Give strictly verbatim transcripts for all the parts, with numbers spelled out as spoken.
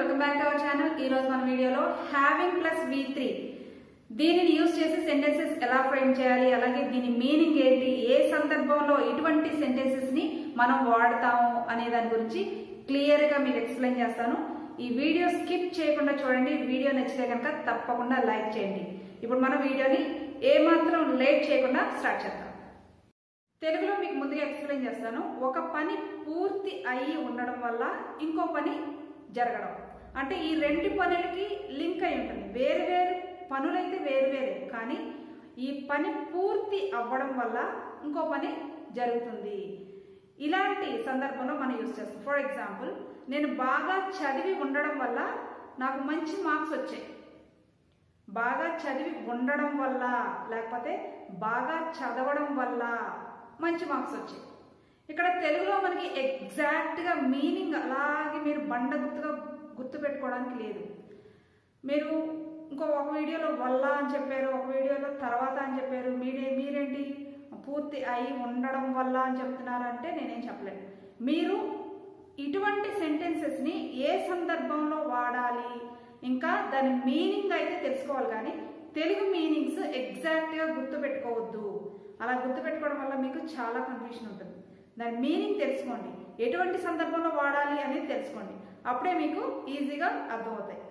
Welcome back to our channel. ఈ రోజు మన వీడియోలో హ్యావింగ్ ప్లస్ వి త్రీ దీనిని యూజ్ చేసి సెంటెన్సెస్ ఎలా ఫ్రేమ్ చేయాలి, అలాగే దీని మీనింగ్ ఏంటి, ఏ సందర్భంలో ఇటువంటి సెంటెన్సెస్ ని మనం వాడతాము అనే దాని గురించి క్లియర్ గా మీకు ఎక్స్ప్లెయిన్ చేస్తాను. ఈ వీడియో స్కిప్ చేయకుండా చూడండి. వీడియో నచ్చితే కనుక తప్పకుండా లైక్ చేయండి. ఇప్పుడు మనం వీడియోని ఏమాత్రం లేట్ చేయకుండా స్టార్ట్ చేద్దాం. తెలుగులో మీకు ముందుగా ఎక్స్ప్లెయిన్ చేస్తాను. ఒక పని పూర్తి అయ్యి ఉండడం వల్ల ఇంకో పని జరగడం, అంటే ఈ రెండు పనులకి లింక్ అయి ఉంటుంది. వేరు వేరు పనులైతే వేరు వేరే, కానీ ఈ పని పూర్తి అవ్వడం వల్ల ఇంకో పని జరుగుతుంది. ఇలాంటి సందర్భంలో మనం యూజ్ చేస్తాం. ఫర్ ఎగ్జాంపుల్, నేను బాగా చదివి ఉండడం వల్ల నాకు మంచి మార్క్స్ వచ్చాయి. బాగా చదివి ఉండడం వల్ల, లేకపోతే బాగా చదవడం వల్ల మంచి మార్క్స్ వచ్చాయి. ఇక్కడ తెలుగులో మనకి ఎగ్జాక్ట్గా మీనింగ్ అలాగే మీరు బండ గుర్తుగా గుర్తు పెట్టుకోవడానికి లేదు. మీరు ఇంకో ఒక వీడియోలో వల్ల అని చెప్పారు, ఒక వీడియోలో తర్వాత అని చెప్పారు. మీరే మీరేంటి పూర్తి అయి ఉండడం వల్ల అని చెప్తున్నారంటే నేనేం చెప్పలేను. మీరు ఇటువంటి సెంటెన్సెస్ని ఏ సందర్భంలో వాడాలి, ఇంకా దాని మీనింగ్ అయితే తెలుసుకోవాలి, కానీ తెలుగు మీనింగ్స్ ఎగ్జాక్ట్గా గుర్తు పెట్టుకోవద్దు. అలా గుర్తుపెట్టుకోవడం వల్ల మీకు చాలా కన్ఫ్యూషన్ ఉంటుంది. దాని మీనింగ్ తెలుసుకోండి, ఎటువంటి సందర్భంలో వాడాలి అనేది తెలుసుకోండి. అప్పుడే మీకు ఈజీగా అర్థమవుతాయి.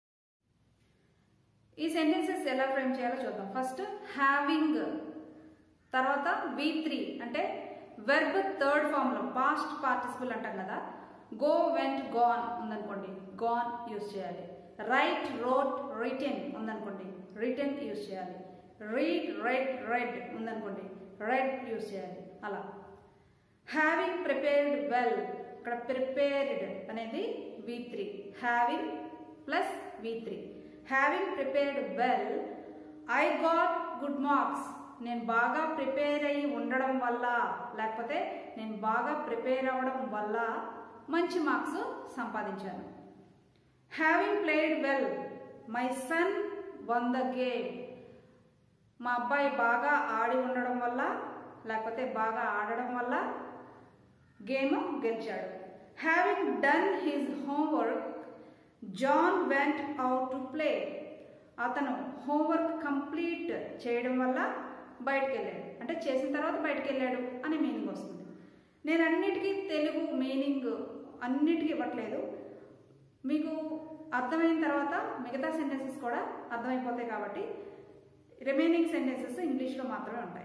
ఈ సెంటెన్సెస్ ఎలా ఫ్రేమ్ చేయాలో చూద్దాం. ఫస్ట్ హ్యావింగ్, తర్వాత వి త్రీ అంటే వెర్బ్ థర్డ్ ఫామ్లో పాస్ట్ పార్టిసిపుల్ అంటాం కదా. గో, వెంట్, గాన్ ఉందనుకోండి, గాన్ యూజ్ చేయాలి. రైట్, రోట్, రిటెన్ ఉందనుకోండి, రిటెన్ యూజ్ చేయాలి. రీడ్, రెడ్, రెడ్ ఉందనుకోండి, రెడ్ యూజ్ చేయాలి. అలా హ్యావింగ్ ప్రిపేర్డ్ వెల్, ఇక్కడ ప్రిపేర్డ్ అనేది V three, having plus V three. Having prepared well, I got good marks, నేను బాగా ప్రిపేర్ అయ్యి ఉండడం వల్ల, లేకపోతే నేను బాగా ప్రిపేర్ అవ్వడం వల్ల మంచి మార్క్స్ సంపాదించాను. Having played well, my son won the game, మా అబ్బాయి బాగా ఆడి ఉండడం వల్ల, లేకపోతే బాగా ఆడడం వల్ల గేమ్ గెలిచాడు. Having done his homework, John went out to play, అతను హోంవర్క్ కంప్లీట్ చేయడం వల్ల బయటకు వెళ్ళాడు, అంటే చేసిన తర్వాత బయటకు వెళ్ళాడు అనే మీనింగ్ వస్తుంది. నేను అన్నిటికీ తెలుగు మీనింగ్ అన్నిటికీ ఇవ్వట్లేదు. మీకు అర్థమైన తర్వాత మిగతా సెంటెన్సెస్ కూడా అర్థమైపోతాయి, కాబట్టి రిమైనింగ్ సెంటెన్సెస్ ఇంగ్లీష్లో మాత్రమే ఉంటాయి.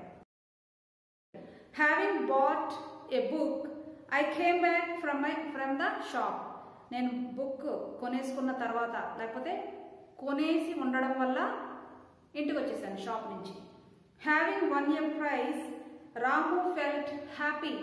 Having bought a book, I came back from my from the shop, నేను బుక్ కొనేసుకున్న తర్వాత, లేకపోతే కొనేసి ఉండడం వల్ల ఇంటికి వచ్చేసాను షాప్ నుంచి. Having won a prize, Ramu felt happy,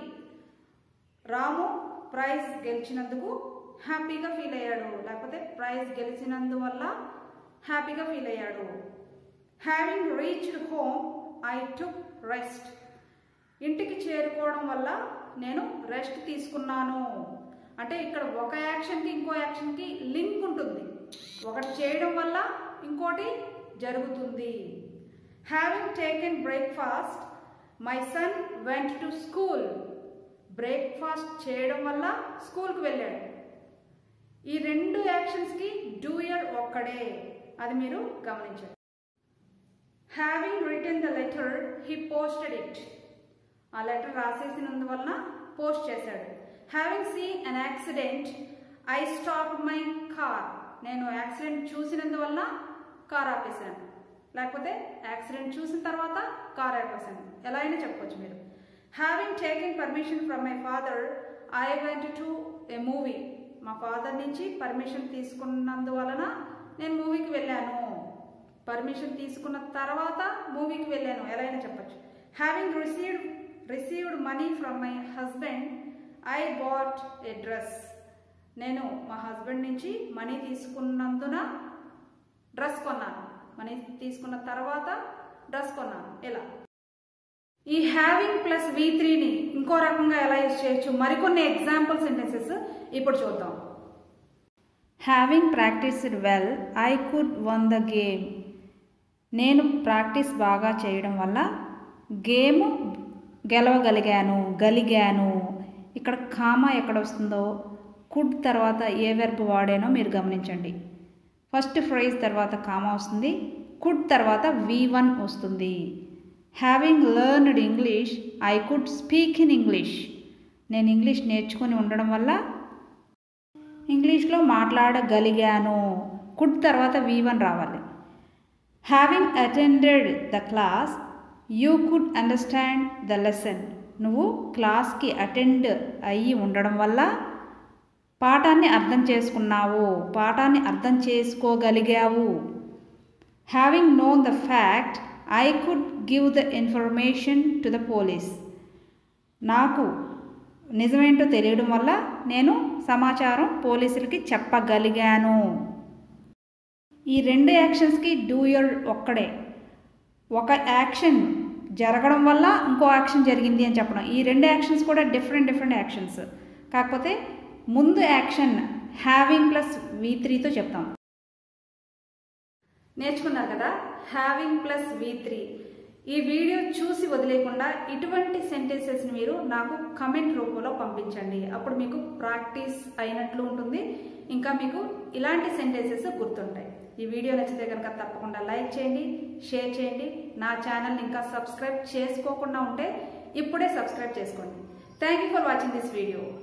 Ramu prize గెలిచినందుకు హ్యాపీగా ఫీల్ అయ్యాడు, లేకపోతే ప్రైజ్ గెలిచినందువల్ల హ్యాపీగా ఫీల్ అయ్యాడు. Having reached home, I took rest, ఇంటికి చేరుకోవడం వల్ల నేను రెస్ట్ తీసుకున్నాను. అంటే ఇక్కడ ఒక యాక్షన్కి ఇంకో యాక్షన్కి లింక్ ఉంటుంది, ఒకటి చేయడం వల్ల ఇంకోటి జరుగుతుంది. Having taken breakfast, my son went to school, breakfast చేయడం వల్ల స్కూల్కి వెళ్ళాడు. ఈ రెండు యాక్షన్స్కి డూయర్ ఒక్కడే, అది మీరు గమనించండి. Having written the letter, he posted it, ఆ లెటర్ రాసేసినందువలన పోస్ట్ చేశాడు. Having seen an accident, I stop my car, నేను యాక్సిడెంట్ చూసినందువలన కార్ ఆపేశాను, లేకపోతే యాక్సిడెంట్ చూసిన తర్వాత కార్ ఆపేశాను, ఎలా అయినా చెప్పవచ్చు మీరు. Having taken permission from my father, I went to a movie, మా ఫాదర్ నుంచి పర్మిషన్ తీసుకున్నందువలన నేను మూవీకి వెళ్ళాను, పర్మిషన్ తీసుకున్న తర్వాత మూవీకి వెళ్ళాను, ఎలా అయినా చెప్పచ్చు. Having received received money from my husband, I bought a dress, నేను మా హస్బెండ్ నుంచి మనీ తీసుకున్నందున డ్రెస్ కొన్నాను, మనీ తీసుకున్న తర్వాత డ్రెస్ కొన్నాను. ఇలా ఈ హ్యావింగ్ ప్లస్ వి త్రీని ఇంకో రకంగా ఎలా యూజ్ చేయొచ్చు, మరికొన్ని ఎగ్జాంపుల్ సెంటెన్సెస్ ఇప్పుడు చూద్దాం. Having practised well, I could won the game, నేను ప్రాక్టీస్ బాగా చేయడం వల్ల గేమ్ గెలవగలిగాను, గలిగాను. ఇక్కడ కామా ఎక్కడ వస్తుందో కుడ్ తర్వాత ఏ వెర్బ్ వాడానో మీరు గమనించండి. ఫస్ట్ ఫ్రేజ్ తర్వాత కామా వస్తుంది, కుడ్ తర్వాత వి వన్ వస్తుంది. Having learned English I could speak in English. నేను ఇంగ్లీష్ నేర్చుకుని ఉండడం వల్ల ఇంగ్లీష్లో మాట్లాడగలిగాను. కుడ్ తర్వాత వి వన్ రావాలి. Having attended the class you could understand the lesson. నువ్వు క్లాస్కి అటెండ్ అయ్యి ఉండడం వల్ల పాఠాన్ని అర్థం చేసుకున్నావు, పాఠాన్ని అర్థం చేసుకోగలిగావు. Having known the fact I could give the information to the police. నాకు నిజమేంటో తెలియడం వల్ల నేను సమాచారం పోలీసులకి చెప్పగలిగాను. ఈ రెండు యాక్షన్స్కి డూ యూర్ ఒక్కడే. ఒక యాక్షన్ జరగడం వల్ల ఇంకో యాక్షన్ జరిగింది అని చెప్పడం. ఈ రెండు యాక్షన్స్ కూడా డిఫరెంట్ డిఫరెంట్ యాక్షన్స్. కాకపోతే ముందు యాక్షన్ హ్యావింగ్ ప్లస్ వి త్రీతో చెప్తాం. నేర్చుకున్నారు కదా హ్యావింగ్ ప్లస్ వి త్రీ. ఈ వీడియో చూసి వదిలేకుండా ఇటువంటి సెంటెన్సెస్ని మీరు నాకు కమెంట్ రూపంలో పంపించండి. అప్పుడు మీకు ప్రాక్టీస్ అయినట్లు ఉంటుంది, ఇంకా మీకు ఇలాంటి సెంటెన్సెస్ గుర్తుంటాయి. ఈ వీడియో నచ్చితే కనుక తప్పకుండా లైక్ చేయండి, షేర్ చేయండి. నా ఛానల్ని ఇంకా సబ్స్క్రైబ్ చేసుకోకుండా ఉంటే ఇప్పుడే సబ్స్క్రైబ్ చేసుకోండి. Thank you for watching this video.